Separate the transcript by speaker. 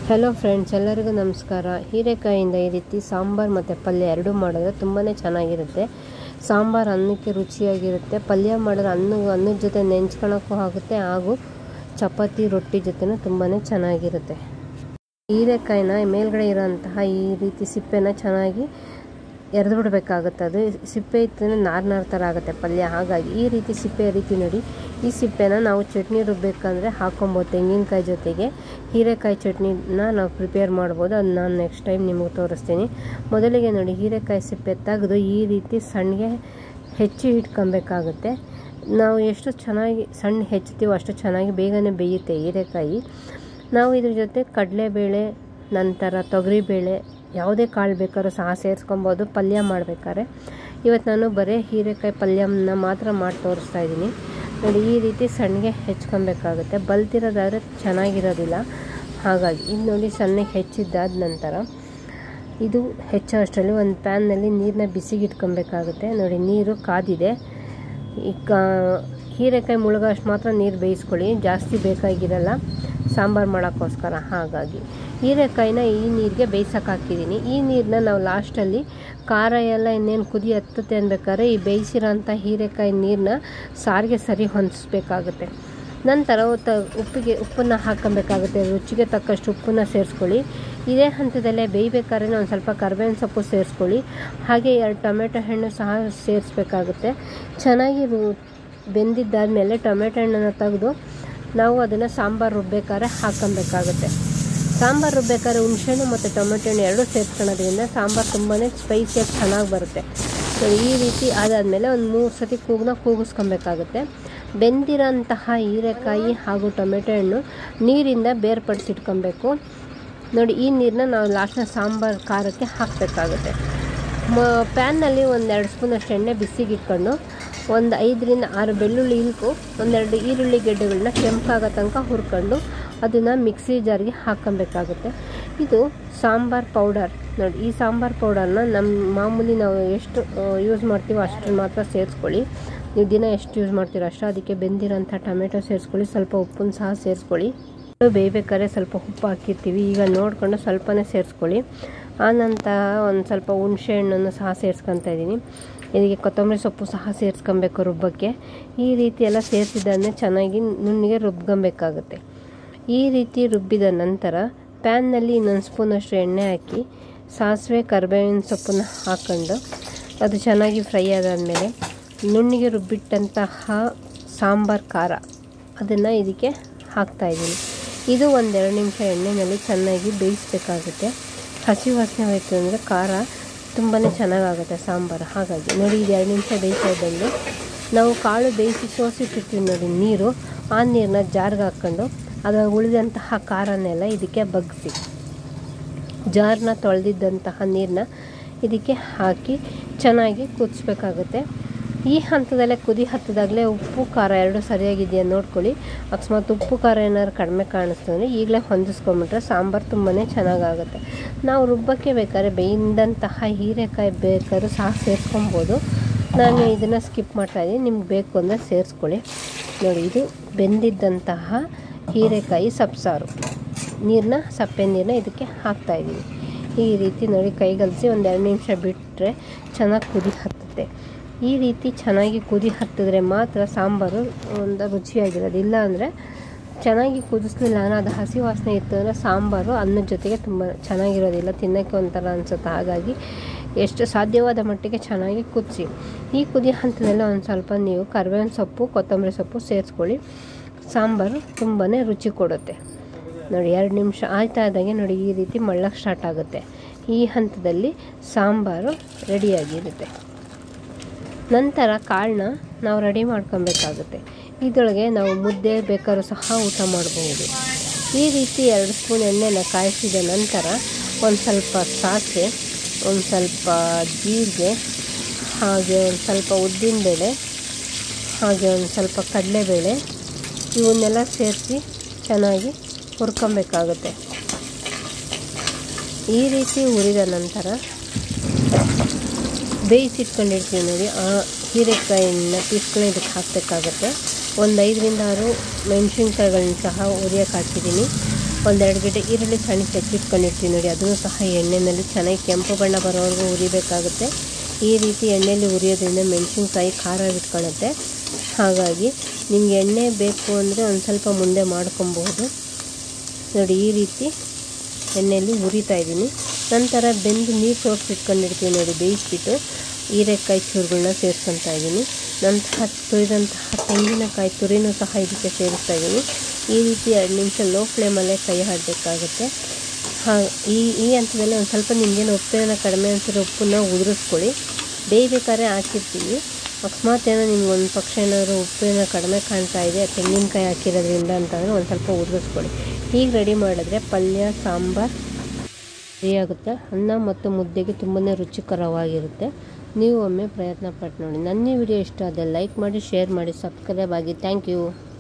Speaker 1: Hello friends, ಎಲ್ಲರಿಗೂ ನಮಸ್ಕಾರ. ಹೀರೆಕಾಯಿಂದ ಈ ರೀತಿ ಸಾಂಬಾರು ಮತ್ತು ಪಲ್ಯ ಎರಡೂ ಮಾಡಿದ್ರೆ ತುಂಬಾ ಚೆನ್ನಾಗಿರುತ್ತೆ. ಸಾಂಬಾರು ಅನ್ನಕ್ಕೆ ರುಚಿಯಾಗಿರುತ್ತೆ, ಪಲ್ಯ ಮಾಡಿದ್ರೆ ಅನ್ನದ ಜೊತೆ ನೆಂಚ್ಕೊಳ್ಳೋಕ್ಕೂ ಆಗುತ್ತೆ, ಹಾಗೂ ಚಪಾತಿ ರೊಟ್ಟಿ ಜೊತೆನೂ ತುಂಬಾ ಚೆನ್ನಾಗಿರುತ್ತೆ. ಹೀರೆಕಾಯಿನ ಮೇಲ್ಗಡೆ ಇರೋಂತಹ ಈ ರೀತಿ ಸಿಪ್ಪೆನ ಚೆನ್ನಾಗಿ ಎರೆದು ಬಿಡಬೇಕಾಗುತ್ತೆ. ಅದು ಸಿಪ್ಪೆ ಇತ್ತು ನಾರು ಥರ ಆಗುತ್ತೆ ಪಲ್ಯ. ಹಾಗಾಗಿ ಈ ರೀತಿ ಸಿಪ್ಪೆ ರೀತಿ ನೋಡಿ, ಈ ಸಿಪ್ಪೆನ ನಾವು ಚಟ್ನಿ ರುಬ್ಬೇಕಂದ್ರೆ ಹಾಕೊಬೋದು. ತೆಂಗಿನಕಾಯಿ ಜೊತೆಗೆ ಹೀರೆಕಾಯಿ ಚಟ್ನಿನ ನಾವು ಪ್ರಿಪೇರ್ ಮಾಡ್ಬೋದು. ಅದು ನಾನು ನೆಕ್ಸ್ಟ್ ಟೈಮ್ ನಿಮಗೆ ತೋರಿಸ್ತೀನಿ. ಮೊದಲಿಗೆ ನೋಡಿ, ಹೀರೆಕಾಯಿ ಸಿಪ್ಪೆ ತೆಗೆದು ಈ ರೀತಿ ಸಣ್ಣಗೆ ಹೆಚ್ಚಿ ಇಟ್ಕೊಬೇಕಾಗುತ್ತೆ. ನಾವು ಎಷ್ಟು ಚೆನ್ನಾಗಿ ಸಣ್ಣ ಹೆಚ್ಚುತ್ತೀವೋ ಅಷ್ಟು ಚೆನ್ನಾಗಿ ಬೇಗನೆ ಬೇಯುತ್ತೆ ಹೀರೆಕಾಯಿ. ನಾವು ಇದ್ರ ಜೊತೆ ಕಡಲೆಬೇಳೆ, ನಂತರ ತೊಗರಿಬೇಳೆ, ಯಾವುದೇ ಕಾಳು ಬೇಕಾದ್ರೂ ಸಹ ಸೇರಿಸ್ಕೊಬೋದು ಪಲ್ಯ ಮಾಡಬೇಕಾದ್ರೆ. ಇವತ್ತು ನಾನು ಬರೀ ಹೀರೆಕಾಯಿ ಪಲ್ಯನ ಮಾತ್ರ ಮಾಡಿ ತೋರಿಸ್ತಾ ಇದ್ದೀನಿ. ನೋಡಿ, ಈ ರೀತಿ ಸಣ್ಣಗೆ ಹೆಚ್ಕೊಬೇಕಾಗುತ್ತೆ. ಬಲ್ತಿರೋದಾದರೆ ಚೆನ್ನಾಗಿರೋದಿಲ್ಲ. ಹಾಗಾಗಿ ಇದು ನೋಡಿ, ಸಣ್ಣಗೆ ಹೆಚ್ಚಿದ್ದಾದ ನಂತರ ಇದು ಹೆಚ್ಚೋ ಅಷ್ಟರಲ್ಲಿ ಒಂದು ಪ್ಯಾನ್ನಲ್ಲಿ ನೀರನ್ನ ಬಿಸಿಗೆ ಇಟ್ಕೊಬೇಕಾಗುತ್ತೆ. ನೋಡಿ, ನೀರು ಕಾದಿದೆ. ಈಗ ಹೀರೆಕಾಯಿ ಮುಳುಗೋ ಅಷ್ಟು ಮಾತ್ರ ನೀರು ಬೇಯಿಸ್ಕೊಳ್ಳಿ, ಜಾಸ್ತಿ ಬೇಕಾಗಿರಲ್ಲ ಸಾಂಬಾರು ಮಾಡೋಕ್ಕೋಸ್ಕರ. ಹಾಗಾಗಿ ಹೀರೆಕಾಯಿನ ಈ ನೀರಿಗೆ ಬೇಯಿಸೋಕೆ ಹಾಕಿದ್ದೀನಿ. ಈ ನೀರನ್ನ ನಾವು ಲಾಸ್ಟಲ್ಲಿ ಖಾರ ಎಲ್ಲ ಇನ್ನೇನು ಕುದಿ ಹತ್ತುತ್ತೆ ಅನ್ಬೇಕಾದ್ರೆ ಈ ಬೇಯಿಸಿರೋಂಥ ಹೀರೆಕಾಯಿ ನೀರನ್ನ ಸಾರಿಗೆ ಸರಿ ಹೊಂದಿಸ್ಬೇಕಾಗುತ್ತೆ. ನಂತರ ಉಪ್ಪನ್ನು ಹಾಕ್ಕೊಬೇಕಾಗುತ್ತೆ. ರುಚಿಗೆ ತಕ್ಕಷ್ಟು ಉಪ್ಪನ್ನು ಸೇರಿಸ್ಕೊಳ್ಳಿ. ಇದೇ ಹಂತದಲ್ಲೇ ಬೇಯಬೇಕಾದ್ರೆ ಒಂದು ಸ್ವಲ್ಪ ಕರಿಬೇವಿನ ಸೊಪ್ಪು ಸೇರಿಸ್ಕೊಳ್ಳಿ. ಹಾಗೆ 2 ಟೊಮೆಟೊ ಹಣ್ಣು ಸಹ ಸೇರಿಸ್ಬೇಕಾಗುತ್ತೆ. ಚೆನ್ನಾಗಿ ಬೆಂದಿದ್ದಾದಮೇಲೆ ಟೊಮೆಟೊ ಹಣ್ಣನ್ನು ತೆಗೆದು ನಾವು ಅದನ್ನು ಸಾಂಬಾರು ರುಬ್ಬೇಕಾದ್ರೆ ಹಾಕ್ಕೊಬೇಕಾಗುತ್ತೆ. ಸಾಂಬಾರು ರುಬ್ಬೇಕಾದ್ರೆ ಹುಣಸೆಹಣ್ಣು ಮತ್ತು ಟೊಮೆಟೊ ಹಣ್ಣು ಎರಡೂ ಸೇರಿಸ್ಕೊಳ್ಳೋದ್ರಿಂದ ಸಾಂಬಾರು ತುಂಬಾ ಸ್ಪೈಸಿಯಾಗಿ ಚೆನ್ನಾಗಿ ಬರುತ್ತೆ. ಸೊ ಈ ರೀತಿ ಆದಾದಮೇಲೆ ಒಂದು 3 ಸತಿ ಕೂಗಿಸ್ಕೊಬೇಕಾಗುತ್ತೆ. ಬೆಂದಿರೋಂತಹ ಹೀರೆಕಾಯಿ ಹಾಗೂ ಟೊಮೆಟೊ ಹಣ್ಣು ನೀರಿಂದ ಬೇರ್ಪಡಿಸಿಟ್ಕೊಬೇಕು. ನೋಡಿ, ಈ ನೀರನ್ನ ನಾವು ಲಾಸ್ಟ್ನ ಸಾಂಬಾರು ಖಾರಕ್ಕೆ ಹಾಕಬೇಕಾಗುತ್ತೆ. ಪ್ಯಾನ್ನಲ್ಲಿ 1-2 ಸ್ಪೂನಷ್ಟು ಎಣ್ಣೆ ಬಿಸಿಗೆ ಇಟ್ಕೊಂಡು ಒಂದು 5ರಿಂದ 6 ಬೆಳ್ಳುಳ್ಳಿ ಇಲ್ಕು, 1-2 ಈರುಳ್ಳಿ ಗೆಡ್ಡೆಗಳನ್ನ ಕೆಂಪಾಗೋ ತನಕ ಹುರ್ಕೊಂಡು ಅದನ್ನು ಮಿಕ್ಸಿ ಜಾರಿಗೆ ಹಾಕ್ಕೊಬೇಕಾಗುತ್ತೆ. ಇದು ಸಾಂಬಾರು ಪೌಡರ್. ನೋಡಿ, ಈ ಸಾಂಬಾರು ಪೌಡರ್ನ ಮಾಮೂಲಿ ನಾವು ಎಷ್ಟು ಯೂಸ್ ಮಾಡ್ತೀವೋ ಅಷ್ಟು ಮಾತ್ರ ಸೇರಿಸ್ಕೊಳ್ಳಿ. ನೀವು ದಿನ ಎಷ್ಟು ಯೂಸ್ ಮಾಡ್ತೀರೋ ಅಷ್ಟು. ಅದಕ್ಕೆ ಬೆಂದಿರೋಂಥ ಟೊಮೆಟೊ ಸೇರಿಸ್ಕೊಳ್ಳಿ, ಸ್ವಲ್ಪ ಉಪ್ಪನ್ನು ಸಹ ಸೇರಿಸ್ಕೊಳ್ಳಿ. ಬೇಯಬೇಕಾದ್ರೆ ಸ್ವಲ್ಪ ಉಪ್ಪು ಹಾಕಿರ್ತೀವಿ, ಈಗ ನೋಡಿಕೊಂಡು ಸ್ವಲ್ಪನೇ ಸೇರಿಸ್ಕೊಳ್ಳಿ. ಆನಂತರ ಒಂದು ಸ್ವಲ್ಪ ಹುಣಸೆ ಹಣ್ಣನ್ನು ಸಹ ಸೇರಿಸ್ಕೊತಾ ಇದ್ದೀನಿ. ಇದಕ್ಕೆ ಕೊತ್ತಂಬರಿ ಸೊಪ್ಪು ಸಹ ಸೇರಿಸ್ಕೊಬೇಕು ರುಬ್ಬಕ್ಕೆ. ಈ ರೀತಿ ಎಲ್ಲ ಸೇರಿಸಿದ್ದಾನೆ ಚೆನ್ನಾಗಿ ನುಣ್ಣಗೆ ರುಬ್ಕೊಬೇಕಾಗುತ್ತೆ. ಈ ರೀತಿ ರುಬ್ಬಿದ ನಂತರ ಪ್ಯಾನ್ನಲ್ಲಿ 1 ಸ್ಪೂನಷ್ಟು ಎಣ್ಣೆ ಹಾಕಿ ಸಾಸಿವೆ ಕರಿಬೇವಿನ ಸೊಪ್ಪನ್ನು ಹಾಕ್ಕೊಂಡು ಅದು ಚೆನ್ನಾಗಿ ಫ್ರೈ ಆದಾದಮೇಲೆ ನುಣ್ಣಗೆ ರುಬ್ಬಿಟ್ಟಂತಹ ಸಾಂಬಾರು ಖಾರ ಅದನ್ನು ಇದಕ್ಕೆ ಹಾಕ್ತಾಯಿದ್ದೀನಿ. ಇದು 1-2 ನಿಮಿಷ ಎಣ್ಣೆಯಲ್ಲಿ ಚೆನ್ನಾಗಿ ಬೇಯಿಸಬೇಕಾಗುತ್ತೆ. ಹಸಿ ವಾಸನೆ ಹೋಯ್ತು ಅಂದರೆ ಖಾರ ತುಂಬಾ ಚೆನ್ನಾಗಾಗುತ್ತೆ ಸಾಂಬಾರು. ಹಾಗಾಗಿ ನೋಡಿ, ಇದು 2 ನಿಮಿಷ ಬೇಯಿಸ್ತಾ ಇದ್ದಂಗೆ ನಾವು ಕಾಳು ಬೇಯಿಸಿ ಸೋಸಿಟ್ಟಿರ್ತೀವಿ ನೋಡಿ ನೀರು, ಆ ನೀರನ್ನ ಜಾರ್ಗೆ ಹಾಕ್ಕೊಂಡು ಅದರ ಉಳಿದಂತಹ ಖಾರನೆಲ್ಲ ಇದಕ್ಕೆ ಬಗ್ಗಿಸಿ ಜಾರನ್ನ ತೊಳೆದಿದ್ದಂತಹ ನೀರನ್ನ ಇದಕ್ಕೆ ಹಾಕಿ ಚೆನ್ನಾಗಿ ಕುದಿಸ್ಬೇಕಾಗುತ್ತೆ. ಈ ಹಂತದಲ್ಲೇ ಕುದಿ ಹತ್ತದಾಗಲೇ ಉಪ್ಪು ಖಾರ ಎರಡೂ ಸರಿಯಾಗಿದೆಯಾ ನೋಡ್ಕೊಳ್ಳಿ. ಅಕಸ್ಮಾತ್ ಉಪ್ಪು ಖಾರ ಏನಾದ್ರು ಕಡಿಮೆ ಕಾಣಿಸ್ತಂದರೆ ಈಗಲೇ ಹೊಂದಿಸ್ಕೊಂಬಿಟ್ರೆ ಸಾಂಬಾರು ತುಂಬಾ ಚೆನ್ನಾಗಾಗುತ್ತೆ. ನಾವು ರುಬ್ಬಕ್ಕೆ ಬೇಕಾದ್ರೆ ಬೇಯಿಂದಂತಹ ಹೀರೆಕಾಯಿ ಬೇಕಾದ್ರೂ ಸಹ ಸೇರಿಸ್ಕೊಬೋದು. ನಾನು ಇದನ್ನು ಸ್ಕಿಪ್ ಮಾಡ್ತಾಯಿದ್ದೀನಿ, ನಿಮ್ಗೆ ಬೇಕು ಅಂದರೆ ಸೇರಿಸ್ಕೊಳ್ಳಿ. ನೋಡಿ, ಇದು ಬೆಂದಿದ್ದಂತಹ ಹೀರೆಕಾಯಿ ಸಬ್ಸಾರು ಸಪ್ಪೆ ನೀರನ್ನ ಇದಕ್ಕೆ ಹಾಕ್ತಾಯಿದ್ದೀನಿ. ಈ ರೀತಿ ನೋಡಿ, ಕೈಗಲಿಸಿ 1-2 ನಿಮಿಷ ಬಿಟ್ಟರೆ ಚೆನ್ನಾಗಿ ಕುದಿ ಹತ್ತುತ್ತೆ. ಈ ರೀತಿ ಚೆನ್ನಾಗಿ ಕುದಿ ಹತ್ತಿದ್ರೆ ಮಾತ್ರ ಸಾಂಬಾರು ಒಂದು ರುಚಿಯಾಗಿರೋದು. ಇಲ್ಲ ಅಂದರೆ ಚೆನ್ನಾಗಿ ಕುದಿಸ್ಲಿಲ್ಲ ಅಂದರೆ ಅದು ಹಸಿ ವಾಸನೆ ಇತ್ತು ಅಂದರೆ ಸಾಂಬಾರು ಅನ್ನದ ಜೊತೆಗೆ ತುಂಬ ಚೆನ್ನಾಗಿರೋದಿಲ್ಲ, ತಿನ್ನೋಕ್ಕೆ ಒಂಥರ ಅನಿಸುತ್ತೆ. ಹಾಗಾಗಿ ಎಷ್ಟು ಸಾಧ್ಯವಾದ ಮಟ್ಟಿಗೆ ಚೆನ್ನಾಗಿ ಕುದಿಸಿ. ಈ ಕುದಿ ಹಂತದಲ್ಲೇ ಒಂದು ಸ್ವಲ್ಪ ನೀವು ಕರಿಬೇವಿನ ಸೊಪ್ಪು, ಕೊತ್ತಂಬರಿ ಸೊಪ್ಪು ಸೇರಿಸ್ಕೊಳ್ಳಿ. ಸಾಂಬಾರು ತುಂಬಾ ರುಚಿ ಕೊಡುತ್ತೆ. ನೋಡಿ, 2 ನಿಮಿಷ ಆಯ್ತಾ ಇದ್ದಂಗೆ ನೋಡಿ ಈ ರೀತಿ ಮಳ್ಳಕ್ಕೆ ಸ್ಟಾರ್ಟ್ ಆಗುತ್ತೆ. ಈ ಹಂತದಲ್ಲಿ ಸಾಂಬಾರು ರೆಡಿಯಾಗಿರುತ್ತೆ. ನಂತರ ಕಾಳನ್ನ ನಾವು ರೆಡಿ ಮಾಡ್ಕೊಬೇಕಾಗುತ್ತೆ. ಇದರೊಳಗೆ ನಾವು ಮುದ್ದೆ ಬೇಕಾದ್ರೂ ಸಹ ಊಟ ಮಾಡ್ಬೋದು. ಈ ರೀತಿ 2 ಸ್ಪೂನ್ ಎಣ್ಣೆನ ಕಾಯಿಸಿದ ನಂತರ ಒಂದು ಸ್ವಲ್ಪ ಸಾಸಿವೆ, ಒಂದು ಸ್ವಲ್ಪ ಜೀರಿಗೆ, ಹಾಗೆ ಒಂದು ಸ್ವಲ್ಪ ಉದ್ದಿನಬೇಳೆ, ಹಾಗೆ ಒಂದು ಸ್ವಲ್ಪ ಕಡಲೆಬೇಳೆ ಇವನ್ನೆಲ್ಲ ಸೇರಿಸಿ ಚೆನ್ನಾಗಿ ಹುರ್ಕೊಬೇಕಾಗುತ್ತೆ. ಈ ರೀತಿ ಹುರಿದ ನಂತರ ಬೇಯಿಸಿಟ್ಕೊಂಡಿರ್ತೀವಿ ನೋಡಿ, ಆ ಹೀರೆಕಾಯಿನ ಪೀಸ್ಗಳನ್ನ ಇದಕ್ಕೆ ಹಾಕಬೇಕಾಗುತ್ತೆ. ಒಂದು 5ರಿಂದ 6 ಮೆಣಸಿನ್ಕಾಯಿಗಳನ್ನ ಸಹ ಹುರಿಯೋಕೆ ಹಾಕಿದ್ದೀನಿ. ಒಂದೆರಡು ಗೆಡ್ಡೆ ಈರುಳ್ಳಿ ಸಣ್ಣಕ್ಕೆ ಹೆಚ್ಚಿಟ್ಕೊಂಡಿರ್ತೀವಿ ನೋಡಿ, ಅದನ್ನು ಸಹ ಎಣ್ಣೆಯಲ್ಲಿ ಚೆನ್ನಾಗಿ ಕೆಂಪು ಬಣ್ಣ ಬರೋವರೆಗೂ ಹುರಿಬೇಕಾಗುತ್ತೆ. ಈ ರೀತಿ ಎಣ್ಣೆಯಲ್ಲಿ ಹುರಿಯೋದ್ರಿಂದ ಮೆಣಸಿನ್ಕಾಯಿ ಖಾರ ಬಿಟ್ಕೊಳ್ಳುತ್ತೆ. ಹಾಗಾಗಿ ನಿಮ್ಗೆ ಎಣ್ಣೆ ಬೇಕು ಅಂದರೆ ಒಂದು ಸ್ವಲ್ಪ ಮುಂದೆ ಮಾಡ್ಕೊಬಹುದು ನೋಡಿ. ಈ ರೀತಿ ಎಣ್ಣೆಯಲ್ಲಿ ಹುರಿತಾ ಇದ್ದೀನಿ. ನಂತರ ಬೆಂದು ನೀರು ಸೋಸಿಟ್ಕೊಂಡಿರ್ತೀವಿ ನೋಡಿ, ಬೇಯಿಸ್ಬಿಟ್ಟು ಹೀರೆಕಾಯಿ ಚೂರುಗಳನ್ನ ಸೇರಿಸ್ಕೊತಾ ಇದ್ದೀನಿ. ನಂತರ ತುರಿದಂತಹ ತೆಂಗಿನಕಾಯಿ ತುರಿನೂ ಸಹ ಇದಕ್ಕೆ ಸೇರಿಸ್ತಾ ಇದ್ದೀನಿ. ಈ ರೀತಿ 2 ನಿಮಿಷ ಲೋ ಫ್ಲೇಮಲ್ಲೇ ಕೈ ಆಡಬೇಕಾಗುತ್ತೆ. ಈ ಹಂತದಲ್ಲಿ ಒಂದು ಸ್ವಲ್ಪ ನಿಮಗೇನು ಉಪ್ಪೇನ ಕಡಿಮೆ ಅನ್ಸಿದ್ರೆ ಉಪ್ಪನ್ನ ಉದುರಿಸ್ಕೊಳ್ಳಿ. ಬೇಯಬೇಕಾದ್ರೆ ಹಾಕಿರ್ತೀವಿ, ಅಕಸ್ಮಾತ್ ಏನೋ ನಿಮ್ಗೆ ಒಂದು ಪಕ್ಷ ಏನಾದರೂ ಉಪ್ಪಿನ ಕಡಿಮೆ ಕಾಣ್ತಾ ಇದೆ ತೆಂಗಿನಕಾಯಿ ಹಾಕಿರೋದ್ರಿಂದ ಅಂತಂದರೆ ಒಂದು ಸ್ವಲ್ಪ ಉದುರಿಸ್ಕೊಳ್ಳಿ. ಹೀಗೆ ರೆಡಿ ಮಾಡಿದ್ರೆ ಪಲ್ಯ ಸಾಂಬಾರು ರೆಡಿಯಾಗುತ್ತೆ. ಅನ್ನ ಮತ್ತು ಮುದ್ದೆಗೆ ತುಂಬಾ ರುಚಿಕರವಾಗಿರುತ್ತೆ. ನೀವು ಒಮ್ಮೆ ಪ್ರಯತ್ನ ಪಟ್ಟು ನೋಡಿ. ನನ್ನ ವಿಡಿಯೋ ಇಷ್ಟ ಆದರೆ ಲೈಕ್ ಮಾಡಿ, ಶೇರ್ ಮಾಡಿ, ಸಬ್ಸ್ಕ್ರೈಬ್ ಆಗಿ. Thank you.